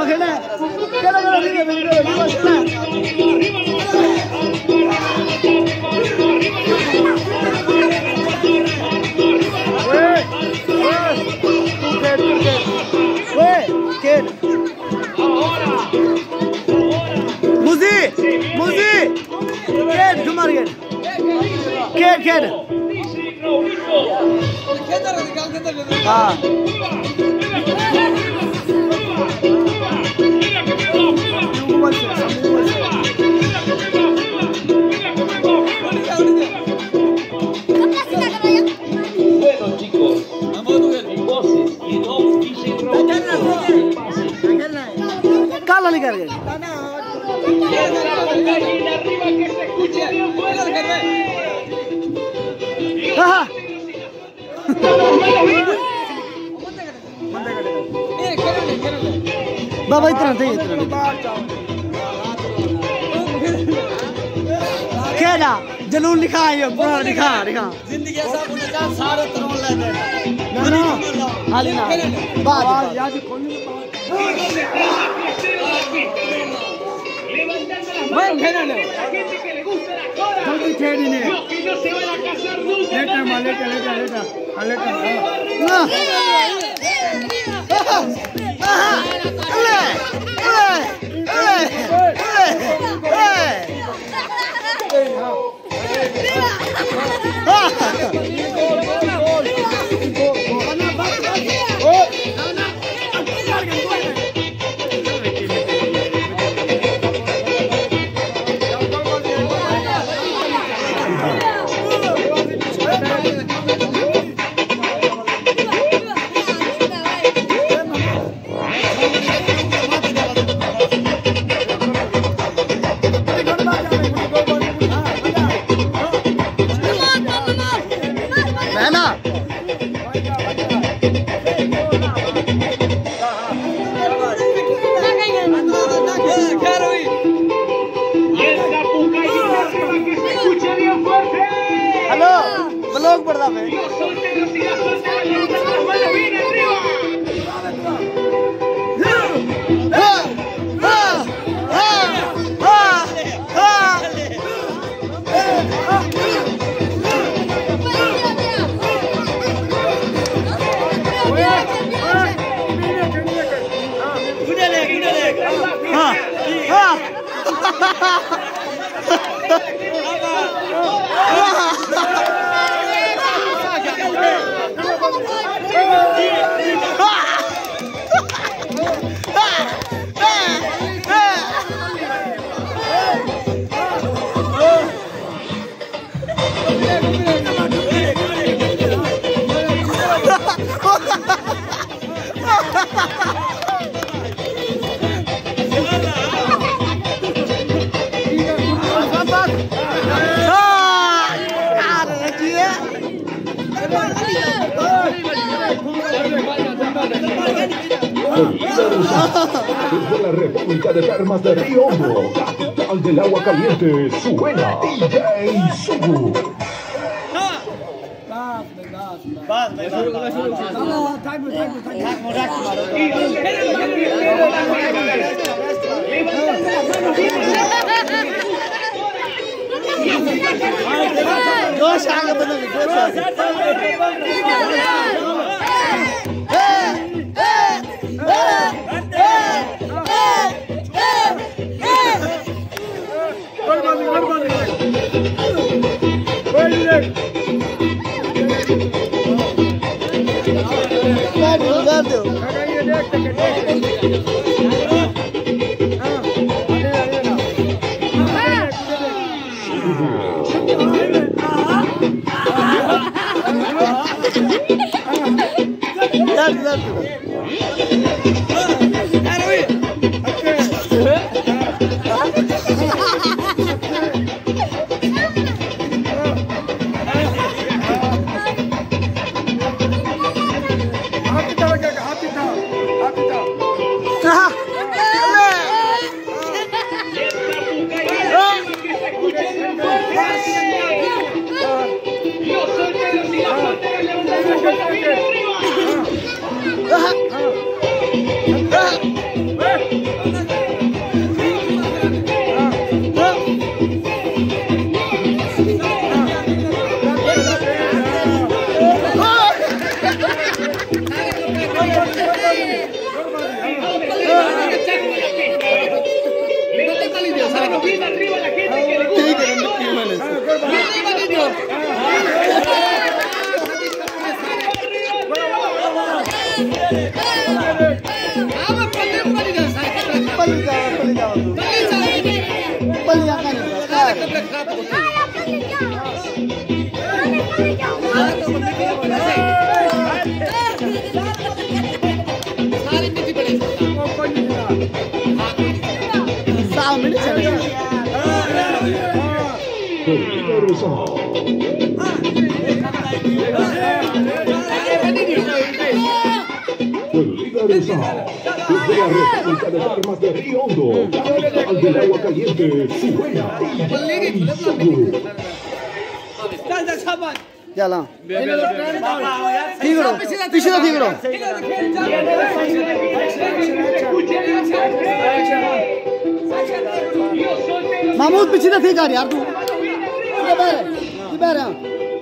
खेलना है खेलो खेलो ठीक है Bueno chicos, y voces y no dicen काला निकाल गए arriba que se escuche bien fuerte. बाबा इतना नहीं खेला जलून लिखा है ये पूरा लिखा जिंदगी ऐसा होना चाहिए सारे तरह लेते हैं ना हाली ना बाद याद मैं खेलने ले जल्दी खेलने Que no se van a casar nunca. लेटा ना लोग पड़ता है Desde la República de Termas de Río Hondo, capital del agua caliente, suena DJ Sugu. bien arriba la gente que le gusta. Desde la República de Armas de Río Hondo, capital del agua caliente, suena DJ Sugu. Yalla. Tigro. Pichida tigro. Mahmoud pichida ठीक आ यार तू किधर है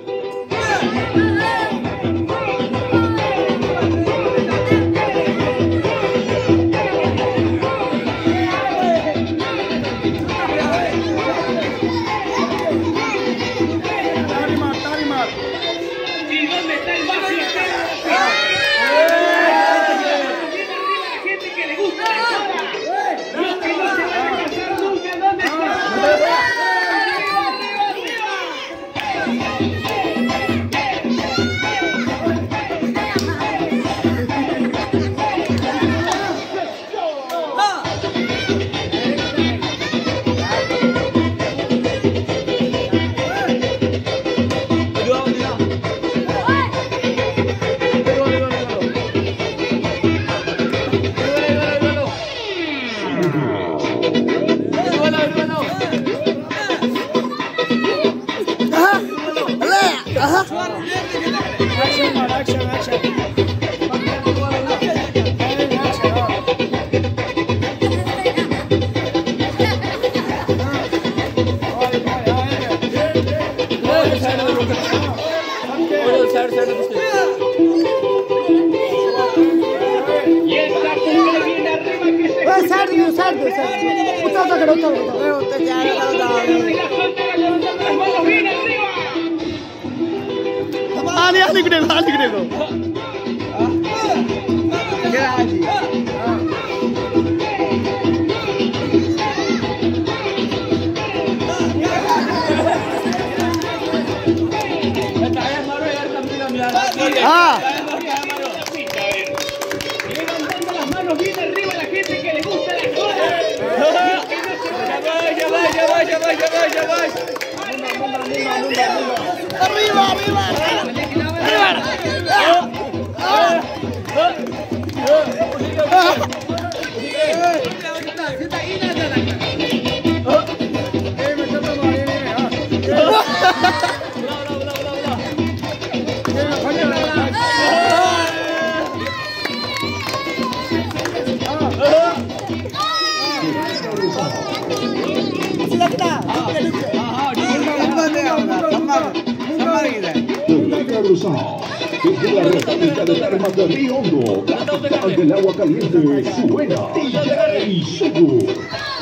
Desde la República de Armas de Río Hondo, capital del agua caliente, suena DJ Sugu.